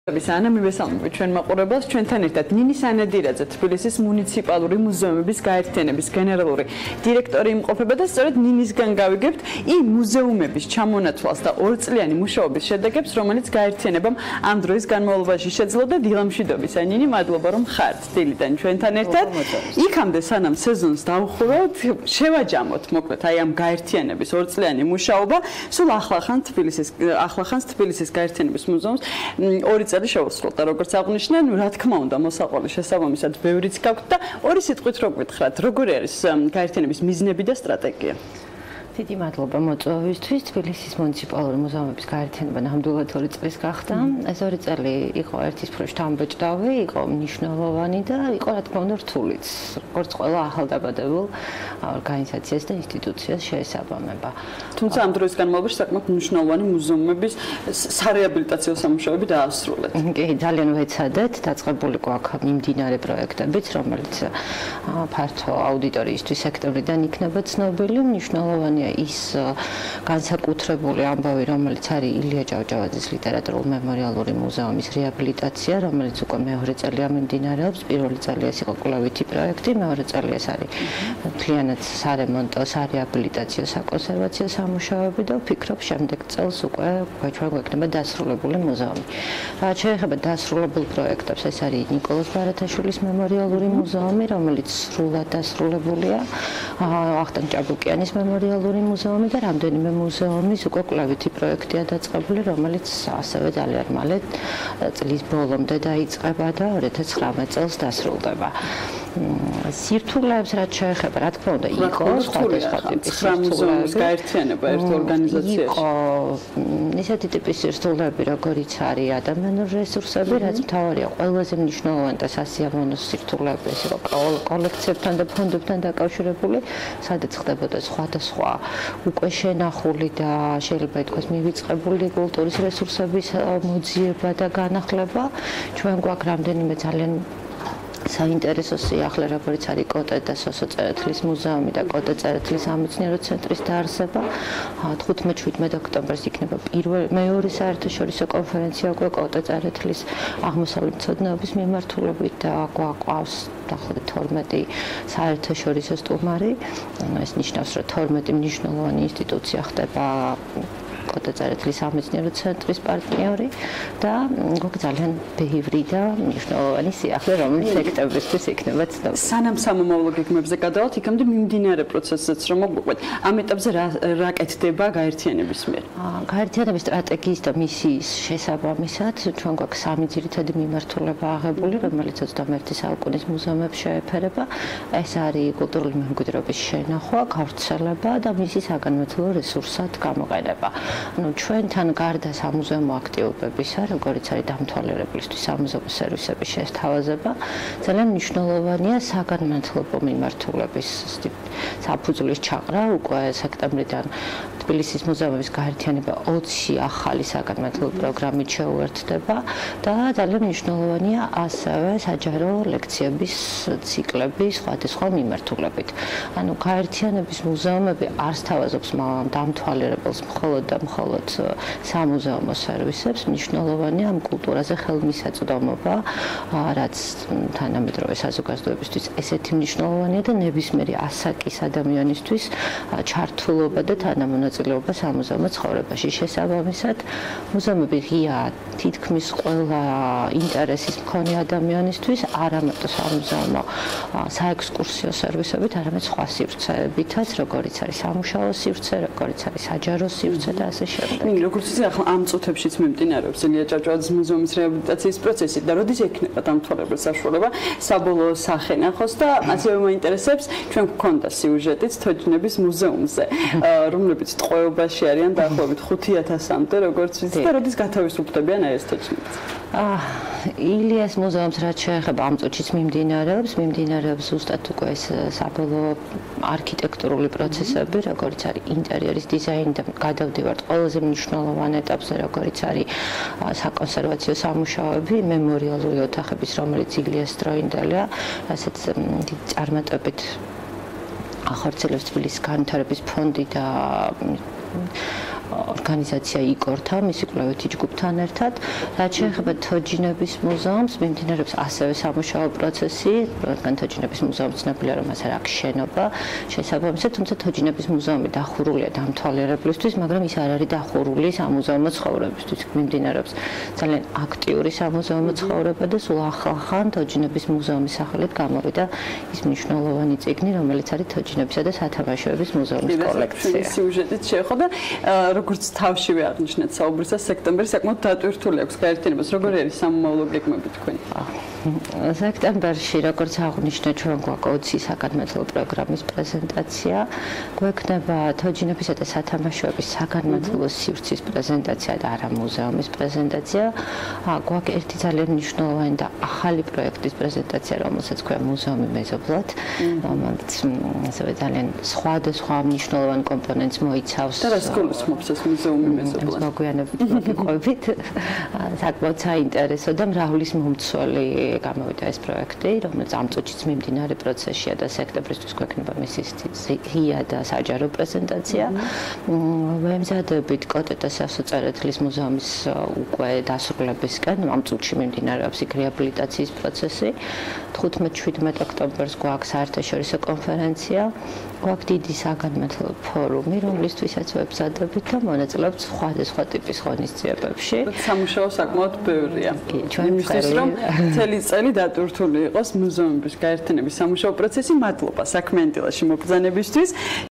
Ana მივესალმებით ჩვენ მაყურებელს ჩვენთან ერთად ნინი სანადირაძე თბილისის მუნიციპალური მუზეუმების გაერთიანების გენერალური დირექტორი იმყოფება და სწორედ ნინისგან გავიგებთ იმ მუზეუმების ჩამონათვალს და ორწლიანი მუშაობის შედეგებს, რომელიც გაერთიანებამ ამ დროის განმავლობაში შეძლო და დილამშვიდობის. ნინი, მადლობა რომ ხართ დილიდან ჩვენთან ერთად. იქამდე სანამ სეზონს დავუხუროთ, შევაჯამოთ მოკლედ აი ამ გაერთიანების ორწლიანი მუშაობა, სულ ახლახანს თბილისის გაერთიანების მუზეუმს ორი წელი შევასრულდა, როგორც აღნიშნე, რა თქმა უნდა, მოსაყოლის შესაბამისად ბევრიც გაქვთ და ორი სიტყვით რო გითხრათ, როგორი არის გაერთიანების მიზნები და სტრატეგია? დიდი მადლობა მოწვევისთვის. თბილისის მუნიციპალური მუზეუმების გაერთიანება ნამდვილად 2 წლის გახდა. ეს 2 წელი იყო ერთის უფრო შთამბეჭდავი, იყო მნიშვნელოვანი და იყო რა თქმა უნდა რთულიც, როგორც ყველა ახალდაბადებულ ორგანიზაციას და ინსტიტუციას შეესაბამება. თუმცა ამ დროის განმავლობაში საკმაოდ მნიშვნელოვანი მუზეუმების სარეაბილიტაციო სამუშაოები დაასრულეთ. კი, ძალიან ვეცადეთ, დაწყებული გვაქვს მიმდინარე პროექტებიც, რომელიც ფართო აუდიტორიისთვის სექტორიდან იქნება ცნობილი, მნიშვნელოვანი ის განსაკუთრებული ამბავი, რომელიც არის ილია ჭავჭავაძის ლიტერატურულ-მემორიალური მუზეუმის რეაბილიტაცია, რომელიც უკვე მეორე წელია მიმდინარეობს. პირველი წელი ეს იყო კვლევითი პროექტი, მეორე წელი ეს არის მთლიანად სარემონტო, სარეაბილიტაციო, საკონსერვაციო სამუშაოები და ვფიქრობ, შემდეგ წელს უკვე ჩვენ გვექნება დასრულებული მუზეუმი. რაც შეეხება დასრულებულ პროექტებს, ეს არის ნიკოლოზ ბარათაშვილის მემორიალური მუზეუმი, რომელიც სრულად დასრულებულია, ვახტანგ ჭაბუკიანის მემორიალური მუზეუმი და რამდენიმე მუზეუმის უკვე კვლევითი პროექტია დაწყებული, რომელიც ასევე ძალიან მალე წლის ბოლომდე დაიწყება და 2019 წელს დასრულდება. სირთულეებს რაც შეეხება, რა თქმა უნდა, იყო სხვადასხვა ტიპის მუზეუმის გაერთიანება ერთ ორგანიზაციაში. იყო ისეთი ტიპის სირთულეები, როგორიც არის ადამიანური რესურსები, რაც მთავარია, ყველაზე მნიშვნელოვანი და სასიამოვნო სირთულეები ეს იყო კოლექციებთან და ფონდებთან დაკავშირებული, სადაც ხდებოდა სხვადასხვა უკვე შენახული და შეიძლება ითქვას მივიწყებული კულტურის რესურსების მოძიება და განახლება. ჩვენ გვაქვს რამდენიმე ძალიან საინტერესო სიახლე, როგორც არის კოტე და სოსო წერეთლის მუზეუმი და კოტე წერეთლის სამეცნიერო ცენტრის დაარსება. 15-17 ოქტომბერს იქნება მეორე საერთაშორისო კონფერენცია უკვე კოტე წერეთლის აღმოსავლეთ მცოდნეობის მიმართულებით და გვაყავს დაახლოებით 12 საერთაშორისო სტუმარი. ეს ნიშნავს, რომ 12 მნიშვნელოვანი ინსტიტუცია ხდება კოტე წერეთლის სამეცნიერო ცენტრის პარტნიორი და ძალიან ბევრი და მნიშვნელოვანი სიახლე, რომელიც სექტემბრისთვის იქნება ცნობილი. სანამ სამომავლო გეგმებზე გადავალთ, იქამდე მიმდინარე პროცესზეც რომ მოგვიყვეთ, ამ ეტაპზე რა კეთდება გაერთიანების მიერ? გაერთიანების სტრატეგიის და მისიის შესაბამისად, ჩვენ გვაქვს 3 ძირითადი მიმართულება აღებული, რომელიც 21 საუკუნის მუზეუმებს შეეფერება. ეს არის კულტურული მემკვიდრეობის შენახვა, გავრცელება და მისი საგანმანათლებლო რესურსად გამოყენება. ჩვენთან გარდა სამუზეუმო აქტივობებისა, როგორც არის დამთვალიერებლისთვის სამუზეუმო სერვისების შესთავაზება, ძალიან მნიშვნელოვანია საგანმანათლებლო მიმართულების საფუძვლის ჩაყრა. უკვე სექტემბრიდან თბილისის მუზეუმების გაერთიანება 20 ახალი საგანმანათლებლო პროგრამით შეუერთდება და ძალიან მნიშვნელოვანია ასევე საჯარო ლექციების ციკლები სხვადასხვა მიმართულებით. გაერთიანების მუზეუმები არ სთავაზობს დამთვალიერებელს მხოლოდ და მხოლოდ სამუზეუმო სერვისებს, მნიშვნელოვანია ამ კულტურაზე ხელმისაწვდომობა, რაც თანამედროვე საზოგადოებისთვის ესეთი მნიშვნელოვანია და ნებისმიერი ასაკის ადამიანისთვის ჩართულობა და თანამონაწილეობა სამუზეუმო ცხოვრებაში. შესაბამისად, მუზეუმები ღია თითქმის ყველა ინტერესის მქონე ადამიანისთვის, არა მარტო სამუზეუმო საექსკურსიო სერვისებით, არამედ სხვა სივრცეებითაც, როგორიც არის სამუშაო სივრცე, როგორიც არის საჯარო სივრცე და ასე შემდეგ. როგორც იცი, ახლა ამ წუთებშიც მიმდინარეობს ილია ჭავჭავაძის მუზეუმის რეაბილიტაციის პროცესი და როდის ექნება დამთვალიერებელს საშუალება საბოლოო სახე ნახოს და ასევე მაინტერესებს, ჩვენ გვქონდა სიუჟეტიც თოჯინების მუზეუმზე, რომლებიც ტყვეობაში არიან დაახლოებით 5000-მდე, როგორც ვიცი და როდის გათავისუფლებიან ეს თოჯინებს? ილიას მუზეუმს რაც შეეხება ამ წუთშიც მიმდინარეობს ზუსტად უკვე ეს საბოლოო არქიტექტურული პროცესები, როგორც არის ინტერიერის დიზაინი და გადავდივართ ყველაზე მნიშვნელოვან ეტაპზე, როგორც არის საკონსერვაციო სამუშაოები, მემორიალური ოთახების, რომელიც ილიას დროინდელია, ასეთ წარმატებით ახორციელებს თბილისის განვითარების ფონდი და ორგანიზაცია იკორთა მისი კვლევითი ჯგუფთან ერთად. რაც შეეხება თოჯინების მუზეუმს, მიმდინარეობს ასევე სამუშაო პროცესი, რადგან თოჯინების მუზეუმი ცნობილია, რომ მას არ აქვს შენობა შესაბამისად, თუმცა თოჯინების მუზეუმი დახურულია დამთვალიერებლისთვის, მაგრამ ის არ არის დახურული სამუზეუმო ცხოვრებისთვის. მიმდინარეობს ძალიან აქტიური სამუზეუმო ცხოვრება და სულ ახლახან თოჯინების მუზეუმის სახელით გამოვიდა ის მნიშვნელოვანი წიგნი, რომელიც არის თოჯინებისა და სათამაშოების მუზეუმის კოლექცია. სიუჟეტით შეეხება, როგორც თავშივე აღნიშნეთ საუბრისას, სექტემბერი საკმაოდ დატვირთული აქვს გაერთიანებას. როგორი არის სამომავლო გეგმები თქვენი? სექტემბერში, როგორც აღნიშნეთ, ჩვენ გვაქვს 20 საგანმანათლებლო პროგრამის პრეზენტაცია, გვექნება თოჯინებისა და სათამაშოების საგანმანათლებლო სივრცის პრეზენტაცია და არა მუზეუმის პრეზენტაცია. გვაქვს ერთი ძალიან მნიშვნელოვანი და ახალი პროექტის პრეზენტაცია, რომელსაც ქვია მუზეუმი მეზობლად, რომელიც ასევე ძალიან სხვადასხვა მნიშვნელოვან კომპონენტს მოიცავს. და რას გულისხმობს ეს მუზეუმი მეზობლად? მოგვიანებით მოგიყვებით. საკმაოდ საინტერესო და მრავლის მომცველი გამოვიდა ეს პროექტი, რომელიც ამ წუთშიც მიმდინარე პროცესია და სექტემბრისთვის გვექნება მისი ღია და საჯარო პრეზენტაცია. ვემზადებით კოტეტას სასოწერეთლის მუზეუმის უკვე დასრულებისკენ, ამ წუთში მიმდინარეობს იქ რეაბილიტაციის პროცესი. 15-17 ოქტომბერს გვაქვს საერთაშორისო კონფერენცია, გვაქვს დიდი საგანმანათლებლო ფორუმი, რომლისთვისაც ვემზადებით და მონაწილეობთ სხვადასხვა ტიპის ღონისძიებებში. სამუშაო საკმაოდ ბევრია. ჩვენთვის რომ მთელი წელი დატვირთული იყოს მუზეუმების გაერთიანების სამუშაო პროცესი. მადლობა საქმიანდილაში მობრძანებისთვის.